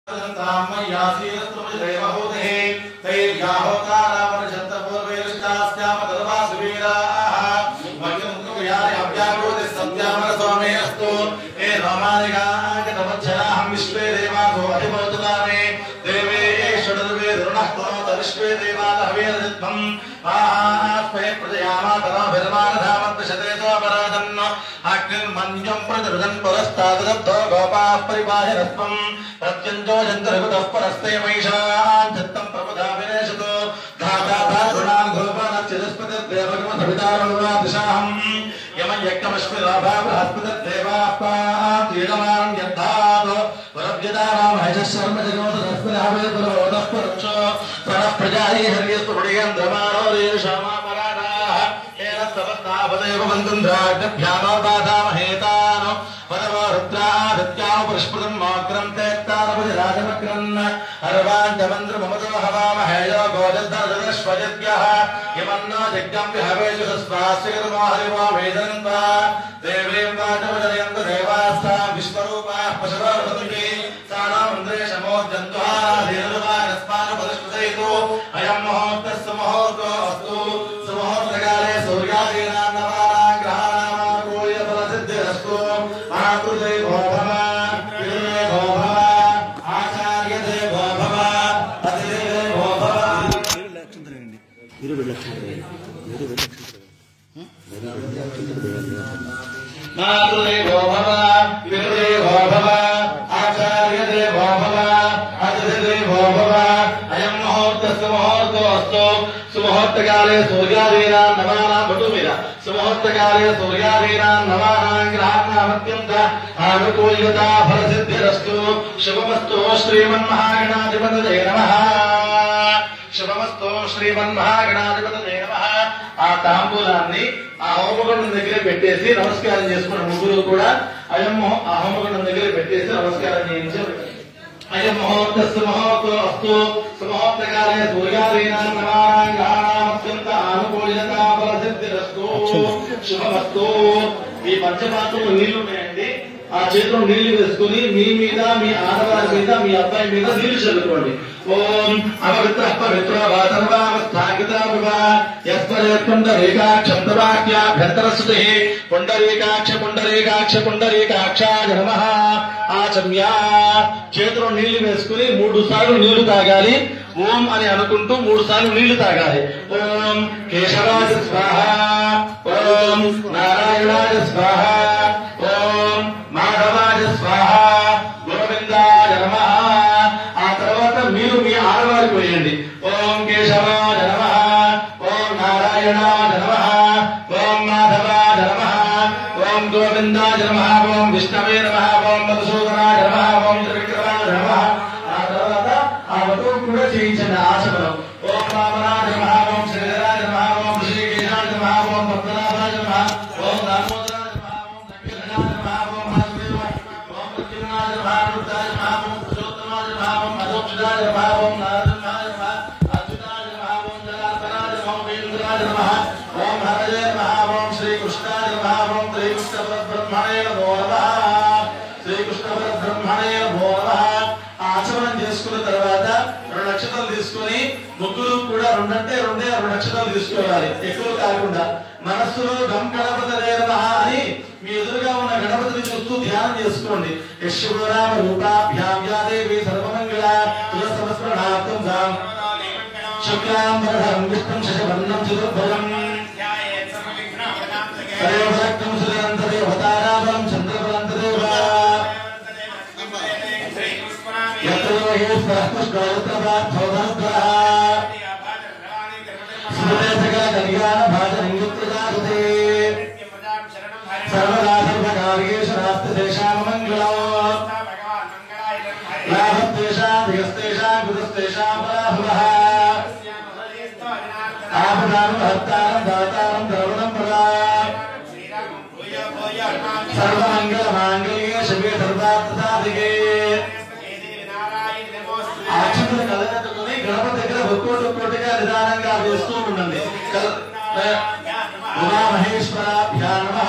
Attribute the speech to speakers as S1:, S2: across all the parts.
S1: పెట్టేసి నమస్కారం చేసుకున్న ముగ్గురు కూడా అయం ఆ హోమగుండం దగ్గర పెట్టేసి నమస్కారం చేయించారు. అయం ముహూర్తస్సు ముహూర్తో అస్తు సుముహూర్తకాలే సూర్యాదీనాం నమానాం గ్రహాణాం అత్యంత ఆనుకూల్యత ఫలసిద్ధిరస్తు శుభమస్తు. ఈ పంచపాత్రలు నీళ్లు ఉన్నాయండి, ఆ చేతిలో నీళ్లు వేసుకుని మీ మీద, మీ ఆడవారి మీద, మీ అబ్బాయి మీద నీళ్లు చల్లుకోండి. ఓం అపవిత్ర పవిత్ర పుండరీకాక్షం తవాక్యాభ్యంతరస్తుతే పుండరీకాక్ష పుండరీకాక్ష పుండరీకాక్షాయ నమః. ఆచమ్యా చేతిలో నీళ్లు వేసుకుని 3 సార్లు నీళ్లు తాగాలి. ఓం అని అనుకుంటూ 3 సార్లు నీళ్లు తాగాలి. ఓం కేశవాయ స్వాహ, ఓం నారాయణాయ స్వాహ, ఓం మాధవాయ స్వాహ, గోవిందాయ నమః. ఆ తర్వాత మీరు మీ ఆడవారికి వేయండి. ఓం కేశవాయ నమః, ఓం నారాయణాయ నమః, ఓం మాధవాయ నమః, ఓం గోవిందాయ నమః, ఓం విష్ణవే నమః, ఓం మధుసూదనాయ నమః, ఓం త్రివిక్రమాయ నమః. ఆ తర్వాత ఆ వటువు కూడా చేయించండి ఆచమనం. ఓం వామనాయ నమః, ఓం శ్రీధరాయ నమః, ఓం శ్రీకేశాయ నమః, ఓం పద్మనాభాయ నమః, ఓం దామోదరాయ నమః, ఓం సంకీర్తనాయ నమః, ఓం వాసుదేవాయ నమః, ఓం ప్రద్యుమ్నాయ నమః, రుద్రాయ నమః, ఓం పురుషోత్తమాయ నమః, ఓం అధోక్షజాయ నమః, ఓం నారాయణాయ నమః, అచ్యుతాయ నమః, ఓం జనార్దనాయ నమః, ఓం వేంద్రాయ నమః, ఓం హరయే నమః, ఓం శ్రీకృష్ణాయ నమః, ఓం శ్రీకృష్ణ పరబ్రహ్మణే నమో నమః, శ్రీకృష్ణ పరబ్రహ్మణే నమో నమః. ఆచమనం చేసుకున్న తర్వాత 2 నక్షత్రాలు తీసుకుని ముగ్గురు కూడా 2 అంటే 2 నక్షత్రాలు తీసుకోవాలి, ఎక్కువ కాకుండా. మనస్సులో గం గణపతయే నమః అని మీ ఎదురుగా ఉన్న గణపతిని చూస్తూ ధ్యానం చేసుకోండి. యశ్వరామ రూపాభ్యాం యా దేవి సర్వమంగళ తులసమస్మరణార్థం సాం శుక్లాం వరదం విష్ణుం శశివర్ణం చతుర్భుజం తదేవశక్తం సురేంద్రదేవతారామం చంద్రబలంతదేవ యత్రో హి స్వస్పష్టోత్రవార్థోధనుగ్రహ స్మృతేసక కళ్యాణ భాజనింగుత్రజాగతే సర్వదా సర్వకార్యేషు నాస్తి తేషాం మంగళం లాభస్తేషాం ధియస్తేషాం కృతస్తేషాం పరాభవః ఆపదానం హర్తారం దాతారం ద్రవణం ప్రదా సర్వమంగళమాంగళ్యే శివే సర్వార్థసాధికే. ఆచమన కలగట్టుకుని గణపతి దగ్గర ఒక్కోటిగా నిదానంగా వేస్తూ ఉండండి. ఉమామహేశ్వరాభ్యా నమః,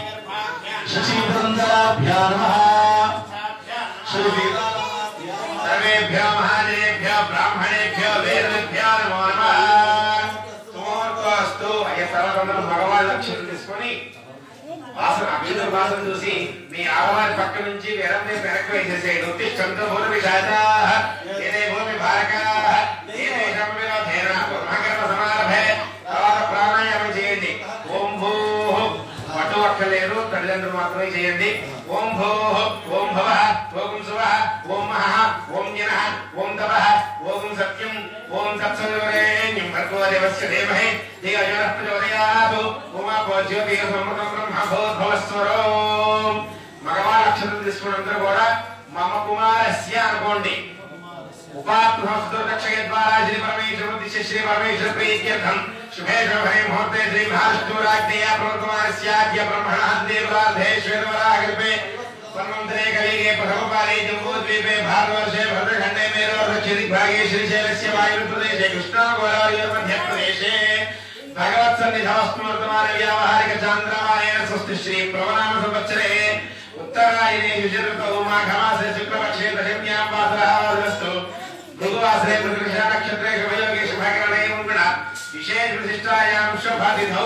S1: శశీపురందరాభ్యా నమః, శ్రీ వీరాభ్యా నమః.
S2: సర్వేభ్యో మహాజనేభ్యో బ్రాహ్మణేభ్యో వేదేభ్యో నమో నమః. స్తోమస్తు అయ్యే సర్వబంధం భగవాన్ లక్ష్యం తీసుకొని వాసన అభివృద్ధి వాసన చూసి మీ ఆడవారి పక్క నుంచి వెరందే వెనక్కి వేసేసేయండి. ఉత్తిష్టంతో భూమి విషాదాః ఏదే భూమి భారకాః ఏదే శంభిలో ధేనా బ్రహ్మకర్మ సమారభే. తర్వాత ప్రాణాయామం చేయండి. ఓం భూః పట్టు అక్కర్లేదు, తల్లిదండ్రులు మాత్రమే చేయండి. ఓం భూః ఓం భవః ఓం శువః ఓం మహః ఓం జనః ఓం తపః ఓం సత్యం ఓం తత్సవితుర్వరేణ్యం భర్గో దేవస్య ధీమహి ధియో యో ప్రచోదయాత్. ఉమాపో జ్యోతిః సమృతం బ్రహ్మ భూద్భవస్వరో. మగవాళ్ళ అక్షరం తీసుకున్న అందరూ కూడా మమ కుమారస్య అనుకోండి. ఉపాత్తు సంస్కృతక్షయ ద్వారా శ్రీ పరమేశ్వర శ్రీ పరమేశ్వర ప్రీత్యర్థం శుభే శుభే ముహూర్తే శ్రీ మహావిష్ణురాజ్ఞయా ప్రవర్తమానస్యాద్య బ్రహ్మణః దేవరాధే శ్వేతవరాహకల్పే సన్వంతరే కలిగే ప్రథమపాలే జంబూద్వీపే భారతవర్షే భద్రఖండే మేరోర్దక్షిణదిగ్భాగే శ్రీశైలస్య వాయువ్యప్రదేశే కృష్ణాగోదావరి భగవత్సన్నిధమస్తు వర్తమాన వ్యావహారిక చాంద్రమాయేన స్వస్తి శ్రీ ప్లవనామ సంవత్సరే ఉత్తరాయణే శుచిర్ఋతౌ మాఘమాసే శుక్లపక్షే దశమ్యాం వాసరస్తు భృగువాసరే మృగశిర నక్షత్రే శుభయోగే శుభకరణే ఉంగుణ విశేష విశిష్టాయాం శుభతిథౌ.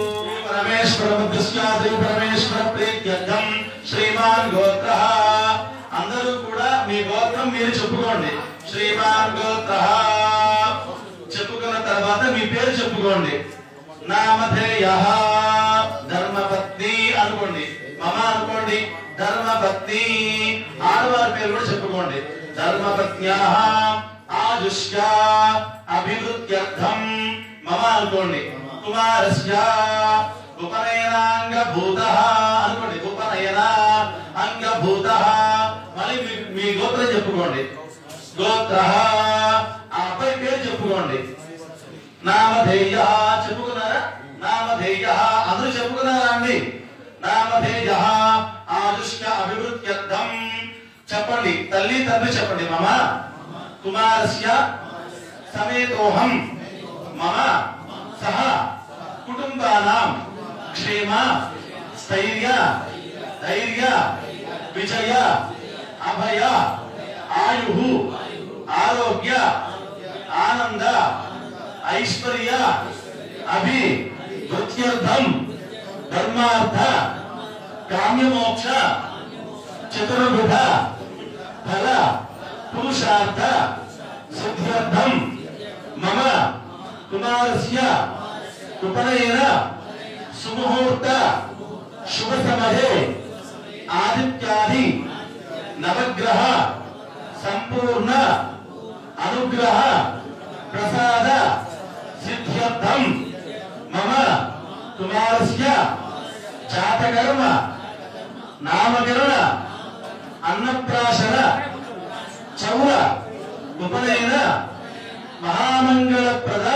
S2: పరమేశ్వర ప్రీత్యర్థం శ్రీమాన్ గోత్రః. అందరూ కూడా మీ గోత్రం మీరు చెప్పుకోండి. శ్రీమాన్ గోత్రః చెప్పుకున్న తర్వాత మీ పేరు చెప్పుకోండి. నామధేయః ధర్మపత్ని అనుకోండి. మమ అనుకోండి. ధర్మపత్ని ఆడవారి పేరు కూడా చెప్పుకోండి. ధర్మపత్న్యాః ఆజుష్య అభివృద్ధ్యర్థం మమ అనుకోండి. కుమారస్య ఉపనయనాంగభూతః అనుకోండి. ఉపనయన అంగభూతః మళ్ళీ మీ గోత్రం చెప్పుకోండి. గోత్రః ఆ అబ్బాయి పేరు చెప్పుకోండి. నామధేయః చెప్పుకున్నారా? నామధేయః అందరూ చెప్పుకున్నారా అండి? నామధేయః ఆజుష్య అభివృద్ధ్యర్థం చెప్పండి. తల్లి తండ్రి చెప్పండి. మమ కుమారస్య సమేతోహం మమ సహ కుటుంబానాం క్షేమ స్థైర్య ధైర్య విజయ అభయ ఆయుః ఆరోగ్య ఆనంద ఐశ్వర్య అభివృద్ధ్యర్థం ధర్మార్థ కామ్యమోక్ష చతుర్విధ ఫల పురుషార్థ సిద్ధ్యర్థం మమ కుమారస్య ఉపనయన సుముహూర్త శుభ సమయే ఆదిత్యాది నవగ్రహ సంపూర్ణ అనుగ్రహ ప్రసాద సిద్ధ్యర్థం మమ కుమారస్య జాతకర్మ నామకరణ అన్నప్రాశన చౌర ఉపనయన మహామంగళప్రద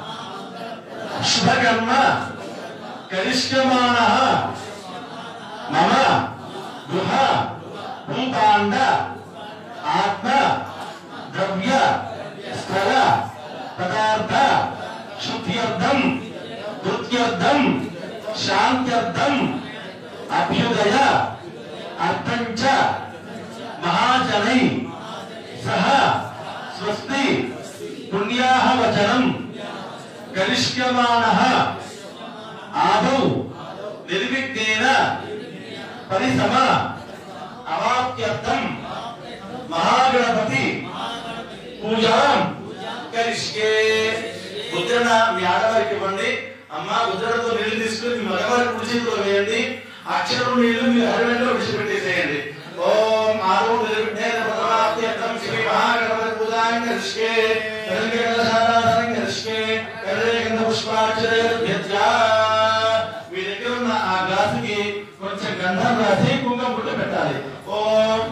S2: శుభకర్మ కరిష్యమాణః మమ గృహ భూపాండ ఆత్మ ద్రవ్య స్థల పదార్థ శుద్ధ్యర్థం వృత్త్యర్థం శాంత్యర్థం అభ్యుదయ అర్థం చ మహాజనై సహ స్వస్తి పుణ్యాః వచనం కరిష్యమాణః ఆదౌ నిర్విఘ్నేన పరిసమ అవాప్త్యర్థం మహాగణపతి పూజాం కరిష్యే. ముద్రణ మీ ఆడవారికి ఇవ్వండి. అమ్మ ముద్రణతో నీళ్లు తీసుకుని మీ మగవారి కుడి చేతిలో వేయండి. అక్షరం నీళ్లు మీ హరిలో విడిచిపెట్టేసేయండి. ఓం ఆరో నిర్విఘ్నేన పరమాప్త్యర్థం శ్రీ మహాగణపతి పూజాం కరిష్యే. కరిష్యే కరిష్యే పుష్పాక్షరేభ్యత్యా. మీ దగ్గర ఉన్న ఆ గ్లాసుకి కొంచెం గంధం రాసి కుంకుమ పుట్ట పెట్టాలి. ఓం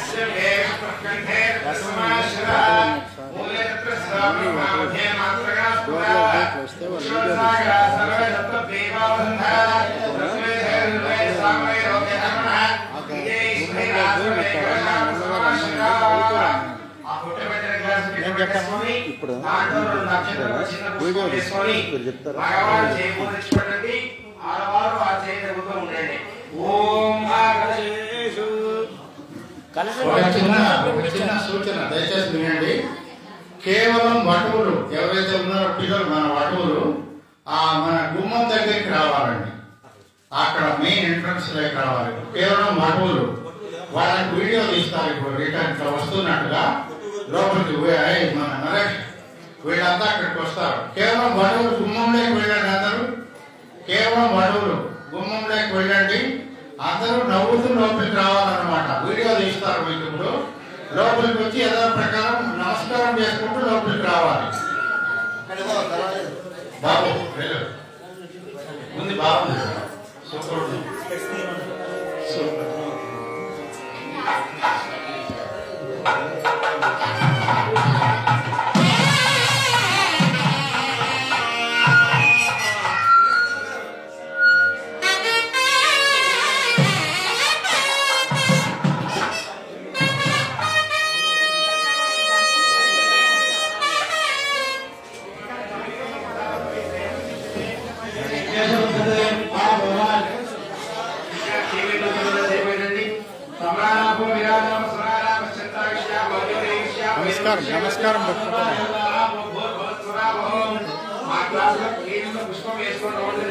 S3: ఇప్పుడు
S2: ఆడవారు ఆ చేయి ఉండండి. ఓం
S3: ఒక చిన్న సూచన దయచేసి వినండి. కేవలం వటువులు ఎవరైతే ఉన్నారో పిల్లలు మన వటువులు మన గుమ్మం దగ్గరికి రావాలండి. అక్కడ మెయిన్ ఎంట్రన్స్ దగ్గర రావాలి. కేవలం వటువులు వాళ్ళకి వీడియో తీస్తారు. ఇప్పుడు రిటర్న్ ఇట్లా వస్తున్నట్టుగా లోపలికి మన నరేష్ వీళ్ళంతా అక్కడికి వస్తారు. కేవలం వటువులు గుమ్మంలోకి వెళ్ళండి. అందరూ కేవలం వటువులు గుమ్మంలోకి వెళ్ళండి. అందరూ నవ్వుతూ లోపలికి రావాలన్నమాట. వీడియో తీస్తారు మీకు. ఇప్పుడు లోపలికి వచ్చి ఏదో ప్రకారం నమస్కారం చేసుకుంటూ లోపలికి రావాలి. బాబు ఉంది బాగుంది. సూపర్.
S4: నమస్కారం
S2: పుష్పం వేసుకుంటూ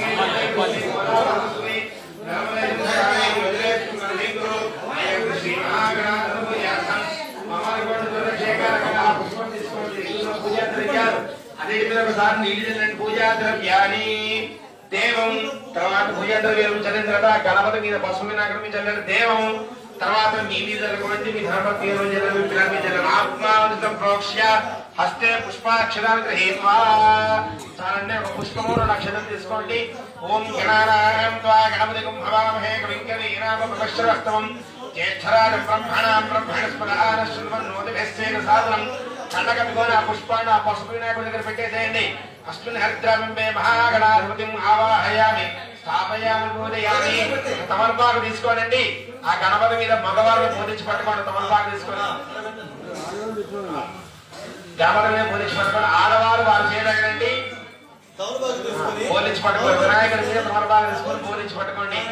S2: ఒకసారి నీళ్ళు పూజా ద్రవ్యాన్ని దేవం తర్వాత పూజా ద్రవ్యాలు చల్లిన తర్వాత గణపతి మీద పసుపు వినాయకుడి చల్లని దేవం తర్వాత మీ మీద మీ ధర్మపతి ఆత్మావృతం ప్రోక్ష్య హస్తే పుష్పాక్షరాన్ని గ్రహీత్వా చాలండి. ఒక పుష్పము అక్షరం తీసుకోండి. ఓం గణానాం త్వా గణపతి భవామహే కవిం కవీనామపశ్రవస్తమం జ్యేష్ఠరాజం బ్రహ్మణాం బ్రహ్మణస్పదాన శృణ్వన్నోతిభిశ్చేన సాధనం చల్లకట్టుకొని ఆ పుష్పాన్ని ఆ పసుపు వినాయకుడి దగ్గర పెట్టేసేయండి. అస్మిన్ హరిద్రాంబే మహాగణాధిపతిం ఆవాహయామి స్థాపయామి పూజయామి. తమలపాకు తీసుకోనండి. ఆ గణపతి మీద మగవారిని పూజించి పట్టుకోండి. తమలపాకు తీసుకొని గణపతి మీద పూజించి పట్టుకోండి. ఆడవారు వారు చేయడండి పూజించి పట్టుకోండి. వినాయకుడి మీద తమలపాకు తీసుకొని పూజించి పట్టుకోండి.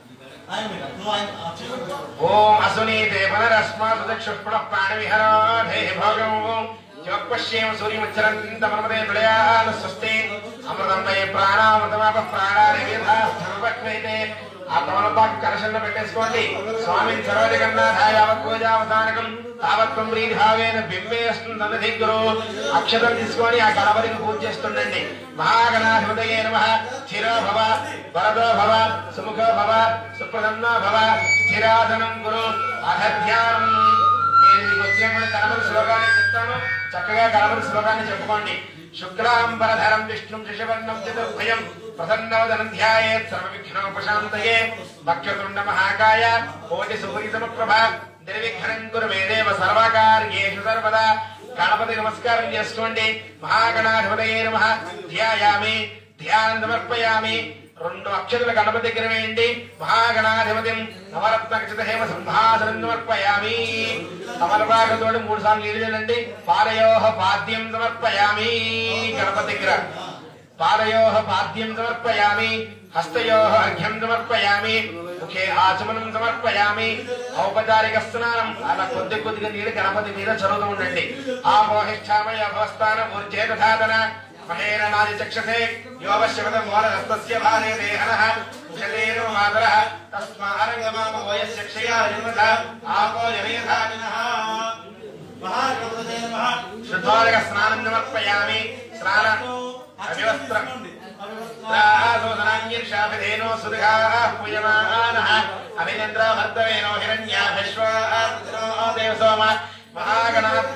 S2: ఓం అసునీతే పునరస్మాసుదక్షుష్పుణ ప్రాణ విహరాధే భోగం పశ్యేమ సూర్యముచ్చరంతమదే ప్రళయాన స్వస్తి అమృతం వై ప్రాణామృతమాప ప్రాణానితే. ఆ తమలపాకు కలశంలో పెట్టేసుకోండి. స్వామిని సర్వజగన్నాథాయ పూజావతానకం తావత్వం ప్రీతిభావేన బింబేస్తుందన్నదిగ్గురు. అక్షతం తీసుకొని ఆ గణపతిని పూజ చేస్తుండండి. మహాగణాధిపతయే నమః. స్థిరో భవ వరదో భవ సుముఖో భవ సుప్రసన్నో భవ స్థిరాసనం గురు అధధ్యానం. నేను మీకు వచ్చినప్పుడు గణపతి శ్లోకాన్ని చెప్తాను. చక్కగా గణపతి శ్లోకాన్ని చెప్పుకోండి. శుక్లాంబరధరం విష్ణుం శశివర్ణం చతుర్భుజం ప్రసన్నవదనం ధ్యాయేత్ సర్వవిఘ్నోపశాంతయే వక్రతుండ మహాకాయ కోటి సూర్య సమప్రభ నిర్విఘ్నం కురు మే దేవ సర్వకార్యేషు సర్వదా. గణపతి నమస్కారం చేసుకోండి. మహాగణాధిపతయే నమః. ధ్యాయామి ధ్యానం సమర్పయామి. 2 అక్షరాల గణపతి దగ్గర వేయండి. మహాగణాధిపతిం నవరత్న హేమ సంభాసనం సమర్పయామి. తమలపాకుతోటి 3 సార్లు నీళ్ళు చల్లండి. పాదయోః పాద్యం సమర్పయామి. గణపతి దగ్గర పాదయోః పాద్యం సమర్పయామి. హస్తయోః అర్ఘ్యం సమర్పయామి. ముఖే ఆచమనం సమర్పయామి. ఔపచారిక స్నానం అలా కొద్దిగా నీళ్ళు గణపతి మీద చదువుతూ ఉండండి. ఆమోహిష్టామయ భవస్థాన ఊర్జేతాదన మహేరణాది చక్షసే యోగశవతం మూలహస్తస్య భారే దేహనః ఉషలేనో మాతరః తస్మారంగమామోయస్య క్షయా జన్మత ఆపో జనేధానినః. మహాగణపతయే నమః. శుద్ధార్ఘ స్నానం సమర్పయామి. స్నాన అవివస్త్రం రాసోదనాన్యర్షాభిధేనో సుదఘాః పూయమానః అభినేంద్రవర్ధవేనో హిరణ్యాభిశ్వాదినో దేవసోమ. మహాగణాత్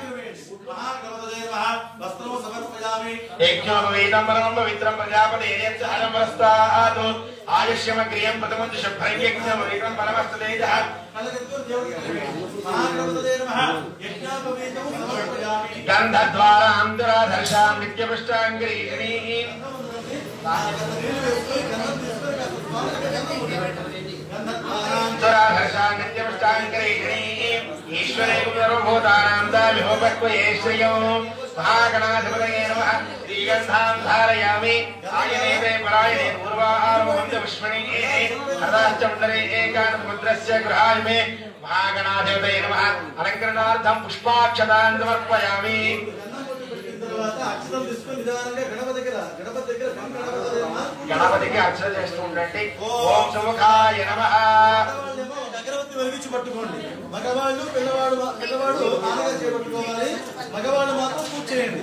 S2: యజ్ఞోపవీతం పరమం పవిత్రం ప్రజాపతి ఆయుష్యమగ్రియం ప్రథమంచ శుభ్రం యజ్ఞోపవీతం పరమస్తు తేజః. గంధద్వారాం దురాధర్షాం నిత్యపుష్టాంగిరీణీం. దురాధర్షాం నిత్యపుష్టాంగిరీణీం ఈశ్వరేయం సర్వభూతానాం దామిహోపక్వయే శ్రియో మహాగణాధిపతయే నమః శ్రీగంధాం ధారయామి ఆయనేతే పరాయణే పూర్వాహారమహంత పుష్పణీయే హృదాశ్చమండరే ఏకాదశముద్రస్య గృహాయ మే మహాగణాధిపతయే నమః అలంకరణార్థం పుష్పాక్షతాన్ సమర్పయామి. గణపతికి అర్చన చేస్తూ ఉండండి. ఓం సుముఖాయ నమః.
S5: అగరబత్తి వెలిగించి పట్టుకోండి. మగవాళ్ళు పిల్లవాడు నాన్నగా చేపట్టుకోవాలి. మగవాళ్ళు మాత్రం పూజ చేయండి.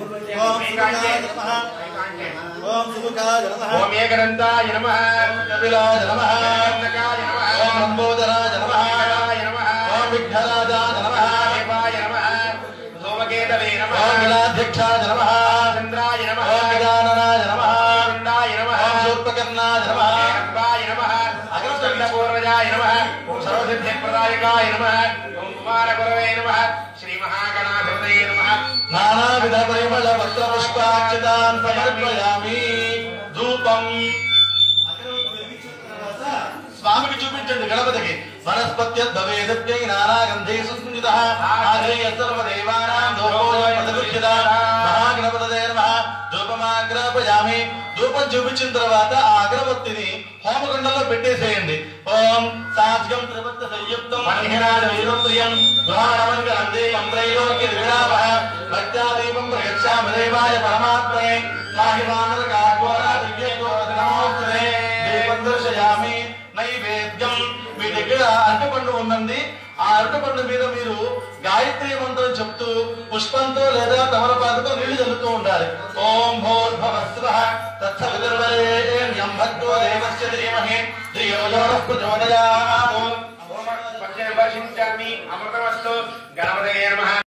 S5: ఓం సుముఖాయ నమః.
S2: ఓం ఏకదంతాయ నమః.
S1: కపిలాయ నమః.
S2: కర్ణకాయ నమః.
S1: ఓం లంబోదరాయ నమః.
S2: నమః.
S1: ఓం విఘ్నరాజాయ నమః.
S2: దేవాయ నమః. సోమకేతవే నమః.
S1: ఓం నీలాధ్యక్షాయ నమః.
S2: చంద్రాయ నమః.
S1: ఓం గజాననాయ నమః.
S2: చండాయ నమః.
S1: ఓం శూర్పకర్ణాయ నమః.
S2: రంభాయ నమః. అగ్రస్కందపూర్వజాయ నమః. ఓం సర్వసిద్ధిప్రదాయకాయ నమః. ఓం కుమారగురవే నమః. శ్రీ మహాగణాధిపతయే నమః.
S1: నానావిధ పరిమళ పత్ర పుష్పాక్షతాన్ సమర్పయామి. ధూపం
S5: అగరబత్తి వెలిగించిన తర్వాత
S1: స్వామికి చూపించండి. గణపతికి వనస్పత్యద్భవేదప్యై నానాగంధే సుస్మితః ఆగ్రేయ సర్వదేవానాం ధూపోయం ప్రతిగృహ్యతాః మహాగణపతయే నమః. ధూపమాగ్రాపయామి. ధూపం చూపించిన తర్వాత ఆ అగరబత్తిని హోమగుండంలో పెట్టేసేయండి. ఓం సాధ్యం త్రివత్త సంయుక్తం మన్హిరాజ వీరప్రియం గృహాణమంగళం దేవం త్రైలోక్య విరామః భక్త్యాదీపం ప్రయచ్ఛామి దేవాయ పరమాత్మనే సాహిమానర కాఘోరా దివ్యగోత్ర నమోస్తుతే. దీపం దర్శయామి. నైవేద్యం మీ దగ్గర అరటిపండు ఉందండి. ఆ అరటిపండు మీద మీరు గాయత్రి మంత్రం చెప్తూ పుష్పంతో లేదా తమలపాకుతో నీళ్లు చల్లుతూ ఉండాలి. ఓం భూర్భువస్వః తత్సవితుర్వరేణ్యం భర్గో దేవస్య ధీమహి ధియో యో నః ప్రచోదయాత్.
S2: ఓం పద్మవర్షించామి అమృతమస్తు. గణపతయే నమః.